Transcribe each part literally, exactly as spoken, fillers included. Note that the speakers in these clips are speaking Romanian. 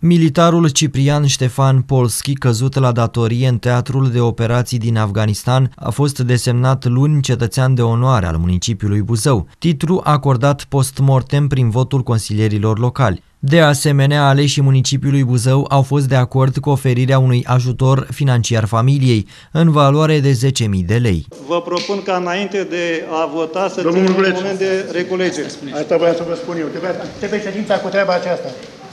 Militarul Ciprian Ștefan Polski, căzut la datorie în teatrul de operații din Afganistan, a fost desemnat luni cetățean de onoare al municipiului Buzău, titlu acordat post-mortem prin votul consilierilor locali. De asemenea, aleșii municipiului Buzău au fost de acord cu oferirea unui ajutor financiar familiei, în valoare de zece mii de lei. Vă propun ca înainte de a vota să ținem un moment de reculegere. Asta voiam să vă spun eu. Trebuie ședința cu treaba aceasta.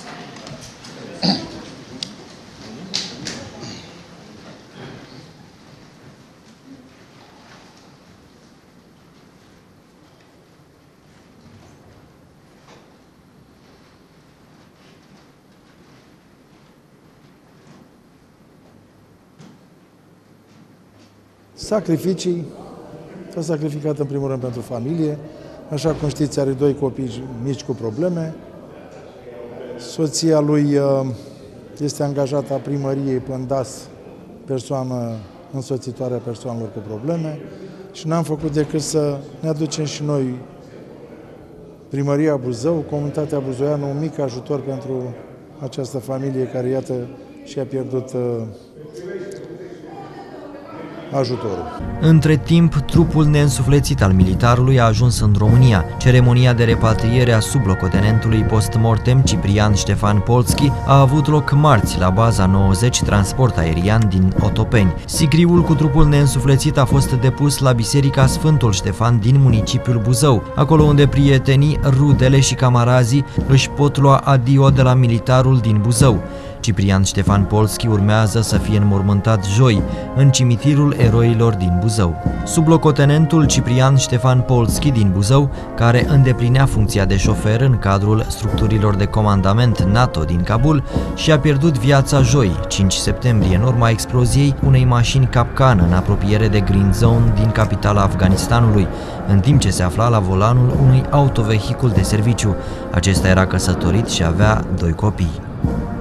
Sacrificii, s-a sacrificat în primul rând pentru familie, așa cum știți, are doi copii mici cu probleme. Soția lui este angajată a primăriei Pândas, persoană însoțitoare a persoanelor cu probleme, și n-am făcut decât să ne aducem și noi, primăria Buzău, comunitatea buzoiană, un mic ajutor pentru această familie care, iată, și-a pierdut ajutorul. Între timp, trupul neînsuflețit al militarului a ajuns în România. Ceremonia de repatriere a sublocotenentului post-mortem Ciprian Ștefan Polski a avut loc marți la baza nouăzeci transport aerian din Otopeni. Sicriul cu trupul neînsuflețit a fost depus la Biserica Sfântul Ștefan din municipiul Buzău, acolo unde prietenii, rudele și camarazii își pot lua adio de la militarul din Buzău. Ciprian Ștefan Polski urmează să fie înmormântat joi în cimitirul eroilor din Buzău. Sublocotenentul Ciprian Ștefan Polski din Buzău, care îndeplinea funcția de șofer în cadrul structurilor de comandament NATO din Kabul, și-a pierdut viața joi, cinci septembrie, în urma exploziei unei mașini capcană în apropiere de Green Zone din capitala Afganistanului, în timp ce se afla la volanul unui autovehicul de serviciu. Acesta era căsătorit și avea doi copii.